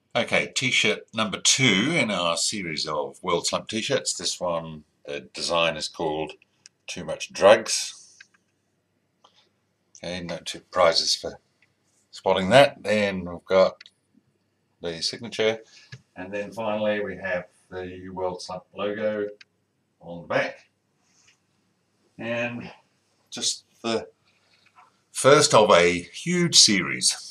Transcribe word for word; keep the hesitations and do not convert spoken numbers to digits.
Okay, t-shirt number two in our series of Worldslump t-shirts. This one, the design is called Too Much Drugs. Okay, no two prizes for spotting that. Then we've got the signature, and then finally we have the Worldslump logo on the back. And just the first of a huge series.